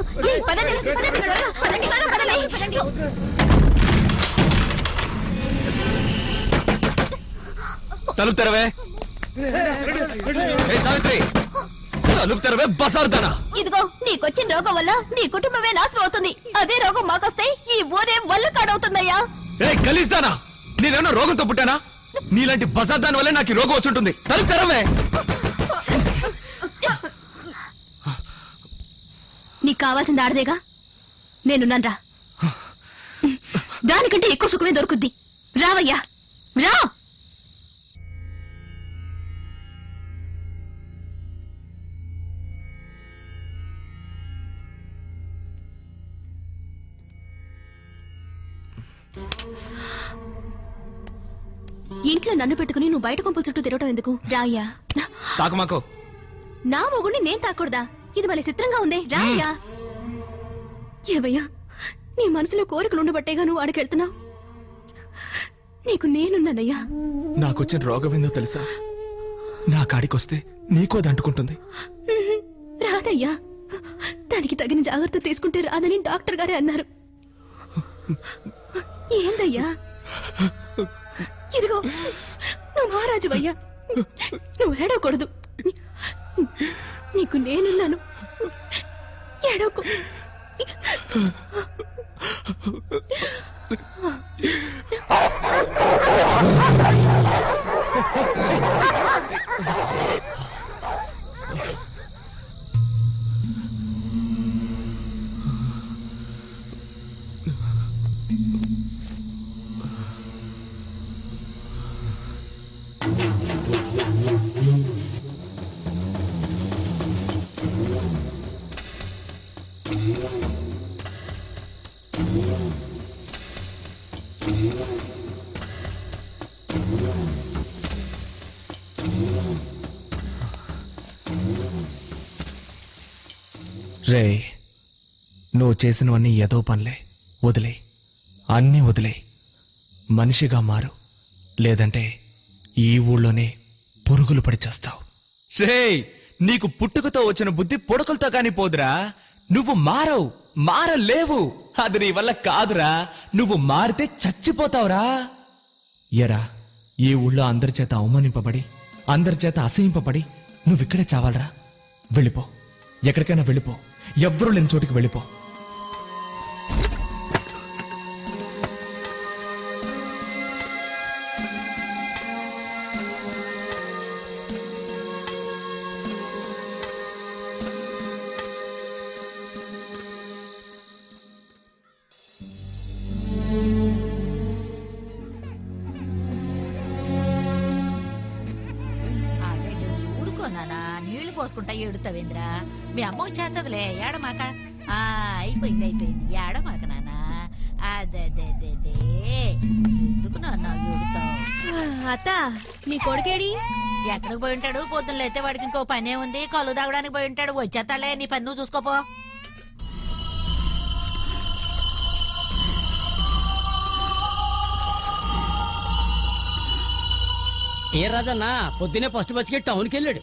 తలుపు తెరవే. సావిత్రి తలుపు తెరవే. బసార్దానా, ఇదిగో నీకొచ్చిన రోగం వల్ల నీ కుటుంబమే నాశనం అవుతుంది. అదే రోగం మాకొస్తే ఈ ఊరే వల్ల కాడవుతుందయ్యా. కలిస్తానా? నేనేమన్నా రోగంతో పుట్టానా? నీలాంటి బసార్దాని వల్ల నాకు రోగం వచ్చుంటుంది. తలుపు తెరవే. నీకు కావాల్సింది ఆడదేగా, నేనున్నాను రా. దానికంటే ఎక్కువ సుఖమే దొరుకుద్ది. రావయ్యా రా. ఇంట్లో నన్ను పెట్టుకుని నువ్వు బయట కొంపల చుట్టూ తిరగటం ఎందుకు? రాయ్యా. తాకమాకో. నా మొగుడిని నేను తాకూడదా? ఇది మళ్ళీ చిత్రంగా ఉందే. రాయ్యా. ఏవయ్యా, నీ మనసులో కోరికలు ఉండబట్టేగా నువ్వు ఆడికెళ్తున్నావు. నీకు నేనున్నానయ్యా. నాకొచ్చిన రోగం ఏందో తెలుసా? నా కాడికొస్తే నీకో దంటుకుంటుంది. రాదయ్యా, దానికి తగిన జాగ్రత్త తీసుకుంటే రాదని డాక్టర్ గారే అన్నారు. ఏందయ్యా? ఇదిగో నువ్వు మహారాజు అయ్యా, నువ్వు ఏడవకూడదు. నీకు నేనున్నాను, ఏడవకు. రే, నువ్వు చేసినవన్నీ ఏదో పనులే. వదిలే, అన్నీ వదిలే. మనిషిగా మారు, లేదంటే ఈ ఊళ్ళోనే పురుగులు పడి చేస్తావు. రే, నీకు పుట్టుకతో వచ్చిన బుద్ధి పొడకలతో కాని పోదురా. నువ్వు మారలేవు. అది నీ వల్ల కాదురా. నువ్వు మారితే చచ్చిపోతావురా. ఎరా, ఈ ఊళ్ళో అందరి చేత అవమానింపబడి, అందరి చేత అసహింపబడి నువ్విక్కడే చావాలరా. వెళ్ళిపో, ఎక్కడికైనా వెళ్ళిపో. ఎవ్వరూ లేని చోటికి వెళ్ళిపో. నీళ్లు పోసుకుంటా ఏడుతావేంద్రా? మీ అమ్మ వచ్చేస్తదిలే, ఏడమాక. అయిపోయింది ఏడమాక నాన్న. అదే ఎందుకు నాన్న ఏడుతావు? అత్త, నీ కొడుకేడి? ఎక్కడికి పోయి ఉంటాడు? పొద్దున్న లేతే వాడికి ఇంకో పనే ఉంది. కళ్ళు తాగడానికి పోయి ఉంటాడు. వచ్చేస్తాలే, నీ పని నువ్వు చూసుకోపో. ఏ రాజన్నా పొద్దునే ఫస్ట్ బస్కి టౌన్కి వెళ్ళాడు.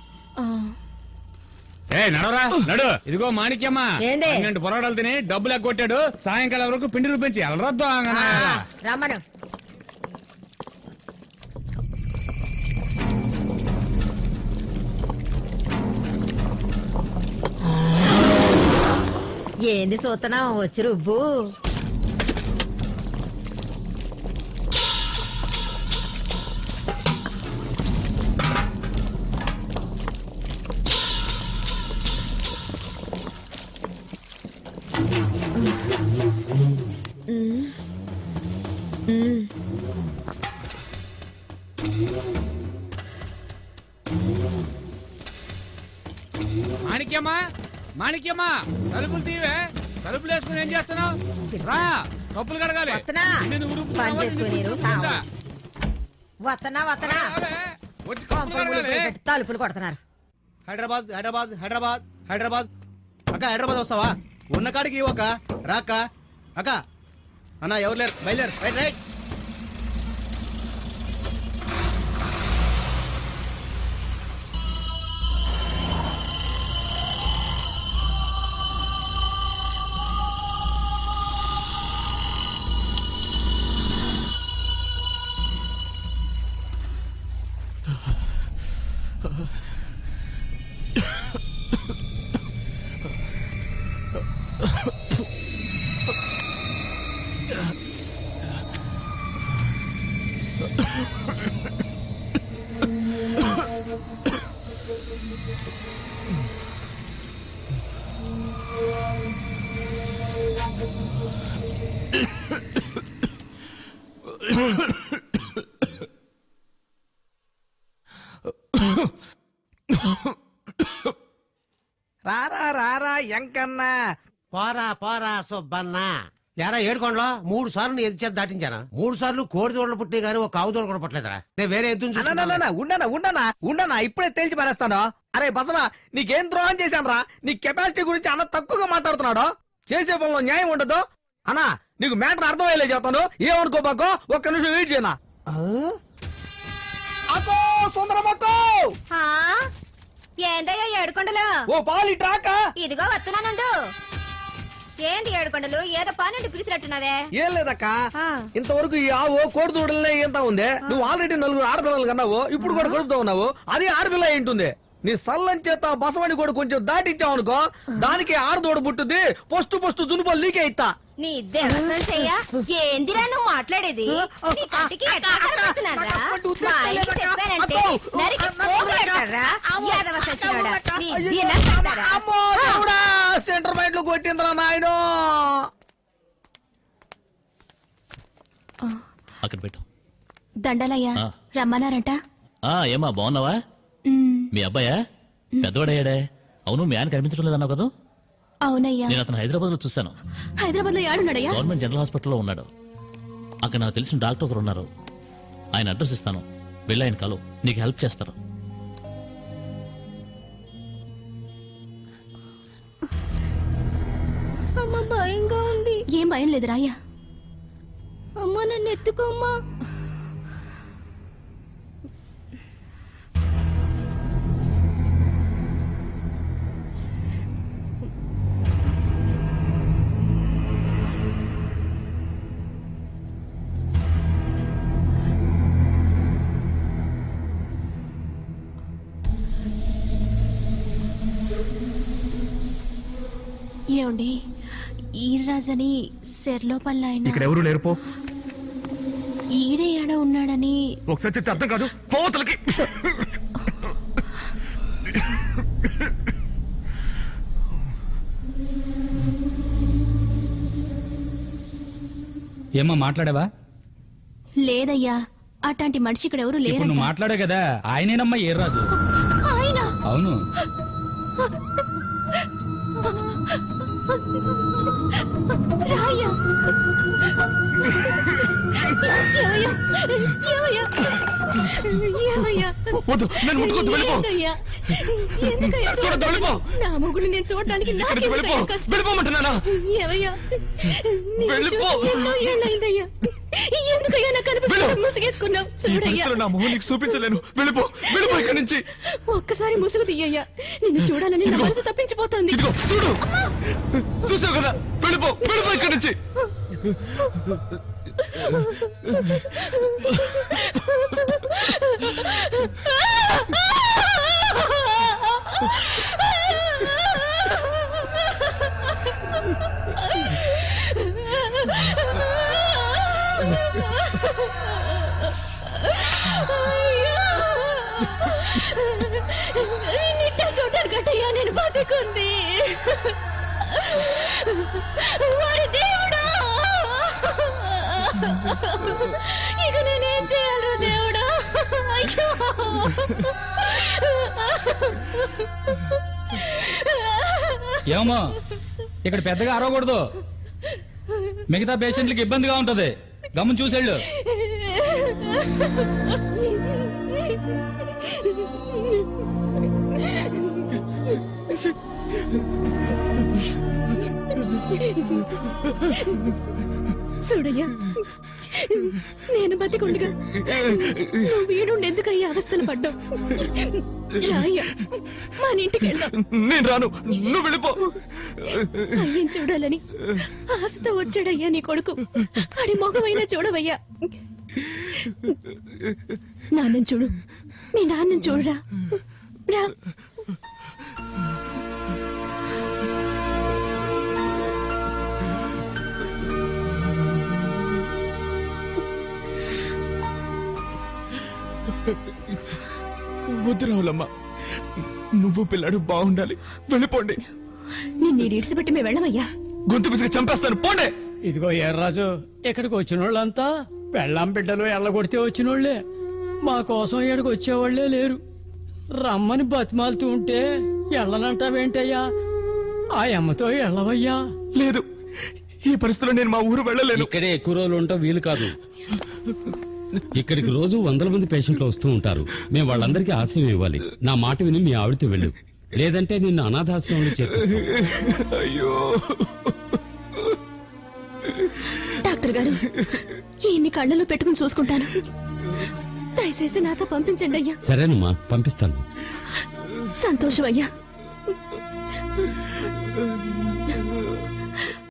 నడవరా నడు. ఇదిగో మాణిక్యమ్మ, 12 పొరాడాలు తిని డబ్బులు ఎగ్గొట్టాడు. సాయంకాలం వరకు పిండి రూపించి ఎలరద్దు. రమ్మను. ఏంది చూస్తున్నావు? వచ్చి రుబ్బు. మాణిక్యమ్మా, తలుపులు తీవే. తలుపులు వేసుకుని ఏం చేస్తున్నావు? రా, కప్పులు కడగాలి. తలుపులు కొడుతున్నారు. హైదరాబాద్ అక్క, హైదరాబాద్ వస్తావా? ఉన్న కాడికి ఒక రాక్క. అక్క అన్న, ఎవరు లేరు, బయలుదేరు. రైట్. రారా రారా ఎంకన్నా పోరా పోరా సుబ్బన్న ఎరా ఏడుకోండ్లో 3 సార్లు ఎద్దు చేత దాటించానా 3 సార్లు కోడి దూడలు పుట్టే గానీ ఒక ఆవు దూడ కూడా పుట్టలేదురా నేను వేరే ఎద్దును ఉండనా ఇప్పుడే తేల్చి పారేస్తాను. అరే బసవా నీకేం ద్రోహం చేశాను రా? నీ కెపాసిటీ గురించి అన్న తక్కువగా మాట్లాడుతున్నాడు. చేసే పనిలో న్యాయం ఉండదు అన్నా. నీకు మ్యాటర్ అర్థమయ్యేలే చెప్తాను, ఏమనుకోబాకో. ఒక్క నిమిషం వెయిట్ చేయనా. అక్కో సుందరమక్కో, ఏందయ్యా ఏడుకొండలు? ఓ పాలి ట్రాక. ఇదిగో వస్తున్నానుండు. ఏంది ఏడుకొండలు, ఏదో పనుండి పిలిచినట్టున్నావే? ఏం లేదక్క, ఇంతవరకు ఈ ఆవు కోడి దూడలనే ఏంతా ఉంది. నువ్వు ఆల్రెడీ 4 ఆడపిల్లలు కన్నావు, ఇప్పుడు కూడా కొడుపుతా ఉన్నావు. అది ఆడపిల్ల ఏంటుంది. నీ సల్లం చేత బసవని కూడా కొంచెం దాటించావు అనుకో, దానికి ఆడదోడు పుట్టుద్ది. పొస్టు జునుపలు నీకే ఇస్తా. నీ దేవసం చెయ్య. ఏందిరా నువ్వు మాట్లాడేది? నీ కంటికి ఎట్లా కనబడుతున్నారా? మా ఆయనకి చెప్పానంటే నరికి పోగొడతారా? యాదవ సచ్చినోడా, నీ దినం పెడతారా? సెంటర్ మైండ్ లో కొట్టిందిరా నాయనో. అక్కడ పెట్టు. దండలయ్యా, రమ్మన్నారట. ఏమా బాగున్నావా? మీ అబ్బాయా? పెద్దవాడయ్యాడే. అవును, మీ ఆయన కనిపించడం లేదన్నావు కదా? అవునయ్యా, నేను అతను హైదరాబాద్ లో చూశాను. హైదరాబాద్ లో ఏడున్నాడయ్యా? గవర్నమెంట్ జనరల్ హాస్పిటల్లో ఉన్నాడు. అక్కడ నాకు తెలిసిన డాక్టర్ ఒకరు ఉన్నారు. ఆయన అడ్రస్ ఇస్తాను, వెళ్ళి ఆయన కలు, నీకు హెల్ప్ చేస్తారు. అమ్మ భయంగా ఉంది. ఏం భయం లేదు రాయ్యా. అమ్మ నన్ను ఎత్తుకోమ్మా. ఏమండి, ఈరాజని సెర్లోపల్లి ఆయన ఇక్కడ ఎవరు లేరు, పో. ఈడే ఏడ ఉన్నాడని ఒకసారి చెప్తే అర్థం కాదు, పోతలకి. ఏమ్మా మాట్లాడావా? లేదయ్యా, అట్లాంటి మనిషి ఇక్కడ ఎవరు లేరు. నువ్వు మాట్లాడే కదా, ఆయనేనమ్మా ఏర్రాజు. ఆయన? అవును. రాయ్యా, నా మొగుడు నేను చూడటానికి ఎందుకయ్యా నాకు కనిపించడం ముసుగేసుకున్నావు? చూపించలేను, వెళ్ళిపో, వెళ్ళిపో ఇక్కడి నుంచి. ఒక్కసారి ముసుగు తీయ్యా, నిన్ను చూడాలని నా మనసు తప్పించిపోతుంది. చూడు, చూసావు కదా, వెళ్ళిపో, వెళ్ళిపో ఇక్కడి నుంచి. నిట్ట చూడారు గట్టయ్యా, నేను బతికుంది. వారి దేవుడా, ఇక నేనేం చేయాలి దేవుడా? అయ్యో, ఏమో ఇక్కడ పెద్దగా అరవకూడదు, మిగతా పేషెంట్లకి ఇబ్బందిగా ఉంటది. గమని చూసేళ్ళు. చూడయ్యా, నేను బతికుండగా నువ్వు వీడుండి ఎందుకయ్యా అవస్థలు పడ్డావు? రాయ్యా, మన ఇంటికి వెళ్దాం. నేను రాను, నువ్వు వెళ్ళిపో. అయ్యని చూడాలని ఆశతో వచ్చాడయ్యా నీ కొడుకు. అడి మొగమైనా చూడవయ్యా. నాన్నని చూడు, నీ నాన్నని చూడరా. రా. వద్దు రావులమ్మా, నువ్వు పిల్లాడు బాగుండాలి, వెళ్ళిపోండి. నిన్ను ఇడిసిపెట్టి మేము వెళ్ళమయ్యా. గొంతు పిసికి చంపేస్తాను, పోండి. ఇదిగో ఎర్రాజు, ఇక్కడికి వచ్చిన వాళ్ళంతా పెళ్ళాం బిడ్డలు ఎళ్ళగొడితే వచ్చినోళ్లే మా కోసం ఇక్కడికి వచ్చేవాళ్లే లేరు. రమ్మని బతిమాలుతూ ఉంటే ఎళ్ళనంటావేంటయ్యా? ఆ అమ్మతో ఎళ్ళవయ్యా. లేదు, ఈ పరిస్థితిలో నేను మా ఊరు వెళ్ళలేను. ఇక్కడే ఎక్కువ రోజులు ఉంటాం వీలు కాదు. ఇక్కడికి రోజు 100 మంది పేషెంట్లు వస్తూ ఉంటారు. మేము వాళ్ళందరికీ ఆశ్రయం ఇవ్వాలి. నా మాట విని మీ ఆవిడతో వెళ్ళు, లేదంటే నిన్ను అనాథాశ్రమంలో చేర్పిస్తాం. అయ్యో డాక్టర్ గారు, ఈయన్ని కళ్ళలో పెట్టుకుని చూసుకుంటాను. దయచేసి నాతో పంపించండి అయ్యా. సరేనమ్మా, పంపిస్తాను. సంతోషం అయ్యా.